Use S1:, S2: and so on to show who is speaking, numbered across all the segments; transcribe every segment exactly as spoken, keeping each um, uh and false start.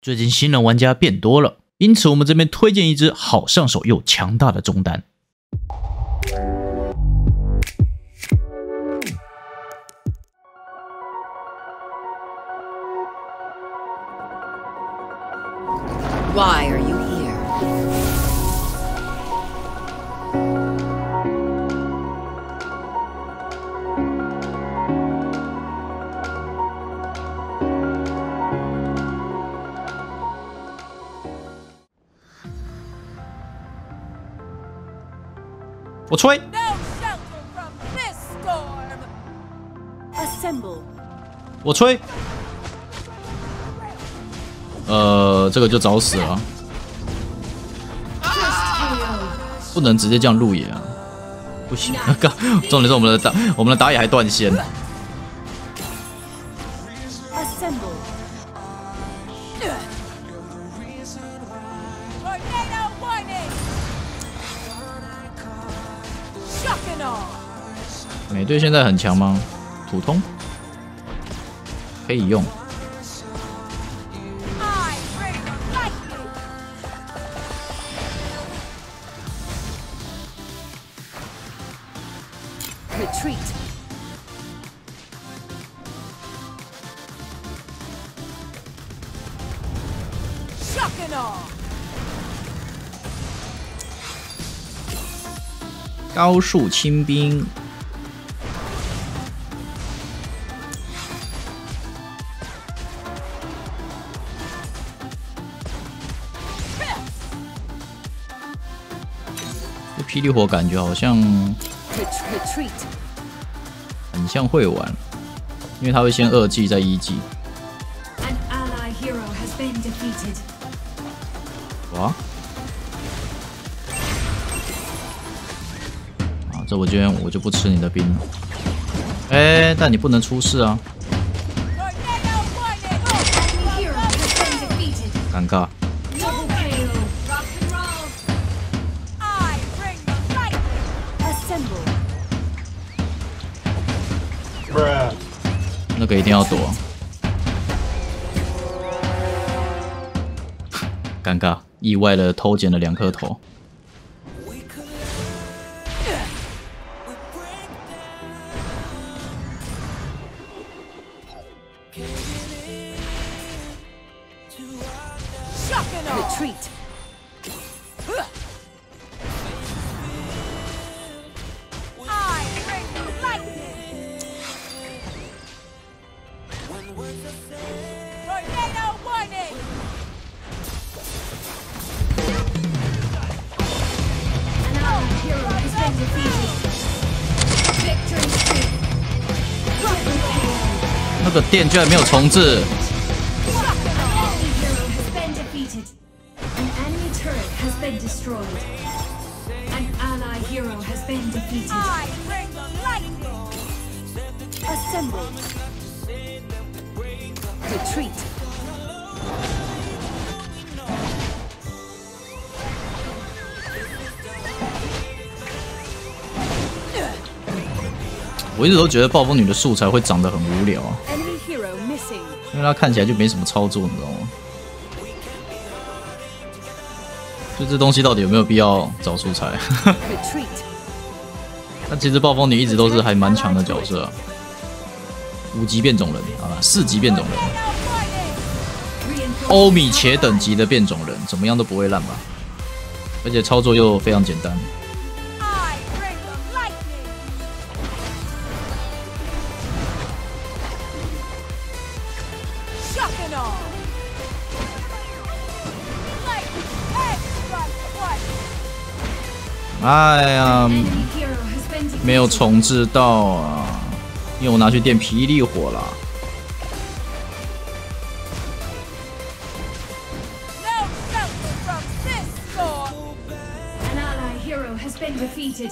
S1: 最近新人玩家变多了，因此我们这边推荐一支好上手又强大的中单。
S2: Why are you here?
S1: "我吹
S3: No shelter from this storm.
S2: Assemble.
S1: 我吹。呃，这个就找死了，不能直接这样路野啊，不行。刚重点是我们的打，我们的打野还断线。
S2: Assemble.
S3: Tornado warning. Shock and awe.
S1: 美队现在很强吗？普通可以用。
S3: I bring the lightning.
S2: Retreat.
S3: Shock and awe.
S1: 高速清兵，这霹雳火感觉好像
S2: Retreat.
S1: 很像会玩，因为他会先二技再一技。
S2: An ally hero has been defeated.
S1: 哇！啊，这我今天我就不吃你的兵了。哎，但你不能出事啊，
S3: Tornado warning.
S2: Enemy hero has been defeated.
S1: 尴尬。
S2: Double K O. Rock and roll.
S3: I bring the lightning.
S2: Assemble.
S1: 那个一定要躲。尴尬，意外的偷捡了两颗头。
S3: Shock and awe.
S2: Retreat.
S3: I bring the lightning. Tornado warning.
S2: An ally hero has been defeated. Victory streak. Double K O.
S1: 那个电居然没有重置，
S2: Enemy hero has been defeated. An enemy turret has been destroyed. An ally hero has been defeated.
S3: I bring the lightning.
S2: Assemble. Retreat.
S1: 我一直都觉得暴风女的素材会长得很无聊啊，
S2: Enemy hero missing.
S1: 因为它看起来就没什么操作，你知道吗？就这东西到底有没有必要找素材？
S2: Retreat.
S1: 但其实暴风女一直都是还蛮强的角色、啊，五级变种人啊，四级变种人，
S3: Tornado warning.
S2: Reinforce.
S1: 欧米茄等级的变种人，怎么样都不会烂吧？而且操作又非常简单。
S3: I bring the lightning. Shock and awe. Lightning extra twice.
S1: 哎呀，
S2: Enemy hero has been defeated.
S1: 没有重置到啊，因为我拿去电霹雳火啦。
S3: No shelter from this storm.
S2: An ally hero has been defeated.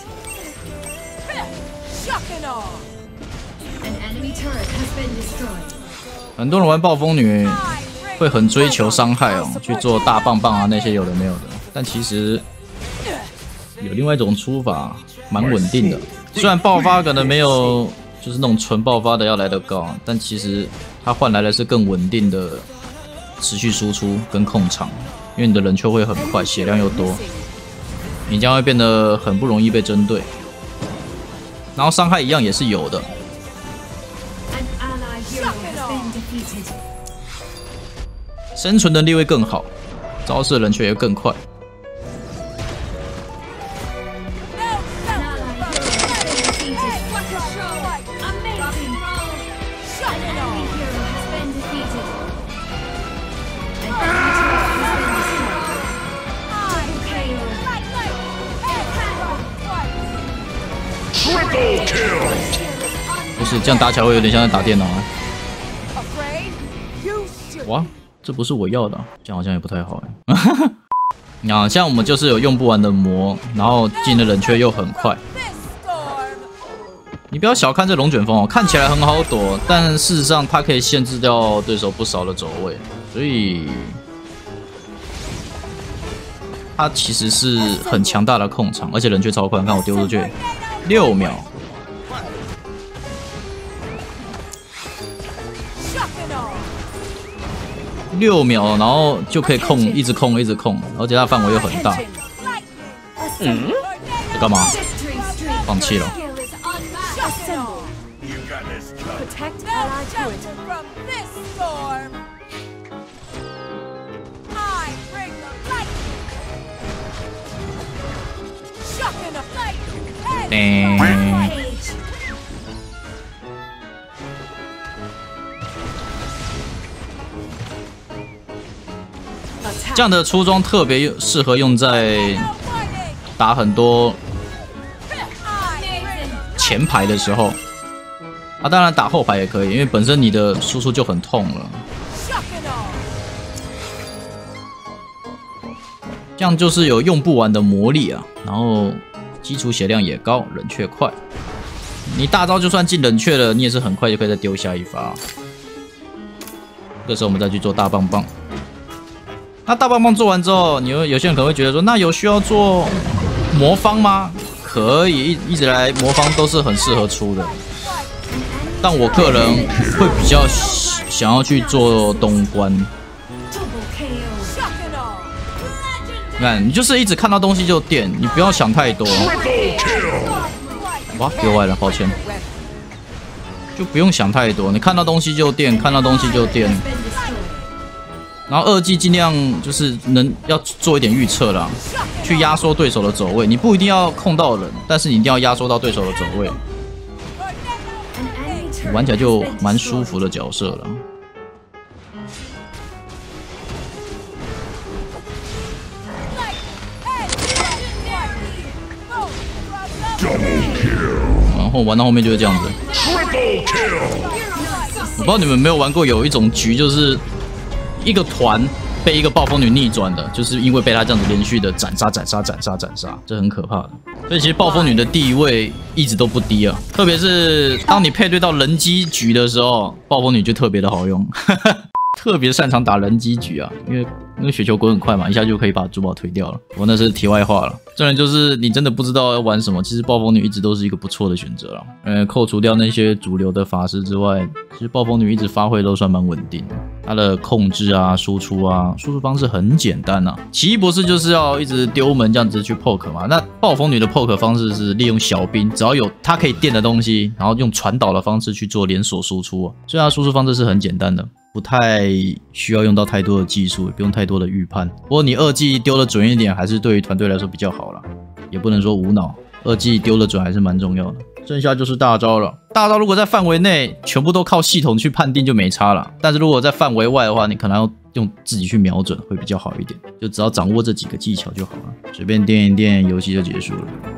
S3: Shock and awe.
S2: An enemy turret has been destroyed.
S1: 很多人玩暴风女
S3: I bring
S1: 会很追求伤害哦，去做大棒棒啊那些有的没有的，但其实有另外一种出法，蛮稳定的。虽然爆发可能没有就是那种纯爆发的要来得高，但其实它换来的是更稳定的持续输出跟控场，因为你的冷却会很快，血量又多，你将会变得很不容易被针对。然后伤害一样也是有的。 生存能力会更好，招式的冷却也会更快。不是这样打起来会有点像在打电脑啊！哇！ 这不是我要的、啊，这样好像也不太好哎。啊，像我们就是有用不完的魔，然后进的冷却又很快。你不要小看这龙卷风哦，看起来很好躲，但事实上它可以限制掉对手不少的走位，所以它其实是很强大的控场，而且冷却超快，看我丢出去六秒。 六秒，然后就可以控，一直控，一直控，而且它范围又很大。嗯，在干嘛？放弃了。嗯。 这样的出装特别适合用在打很多前排的时候啊，当然打后排也可以，因为本身你的输出就很痛了。这样就是有用不完的魔力啊，然后基础血量也高，冷却快。你大招就算进冷却了，你也是很快就可以再丢下一发。这时候我们再去做大棒棒。 那大棒棒做完之后，你有有些人可能会觉得说，那有需要做魔方吗？可以，一一直来魔方都是很适合出的。但我个人会比较想要去做东关。你看，你就是一直看到东西就电，你不要想太多。哇，丢歪了，抱歉。就不用想太多，你看到东西就电，看到东西就电。 然后二技尽量就是能要做一点预测啦，去压缩对手的走位。你不一定要控到人，但是你一定要压缩到对手的走位，玩起来就蛮舒服的角色了。然后玩到后面就是这样子。我不知道你们有没有玩过，有一种局就是。 一个团被一个暴风女逆转的，就是因为被她这样子连续的斩杀、斩杀、斩杀、斩杀，这很可怕的。所以其实暴风女的地位一直都不低啊，特别是当你配对到人机局的时候，暴风女就特别的好用，特别擅长打人机局啊，因为因为雪球滚很快嘛，一下就可以把珠宝推掉了。我那是题外话了。这人就是你真的不知道要玩什么，其实暴风女一直都是一个不错的选择了。呃，扣除掉那些主流的法师之外，其实暴风女一直发挥都算蛮稳定的。 它的控制啊、输出啊、输出方式很简单啊。奇异博士就是要一直丢门这样子去 poke 嘛。那暴风女的 poke 方式是利用小兵，只要有它可以电的东西，然后用传导的方式去做连锁输出、啊。所以它输出方式是很简单的，不太需要用到太多的技术，也不用太多的预判。不过你二技丢的准一点，还是对于团队来说比较好啦，也不能说无脑。二技丢的准还是蛮重要的。剩下就是大招了。大招如果在范围内全部都靠系统去判定就没差了，但是如果在范围外的话，你可能要用自己去瞄准会比较好一点。就只要掌握这几个技巧就好了，随便垫一垫，游戏就结束了。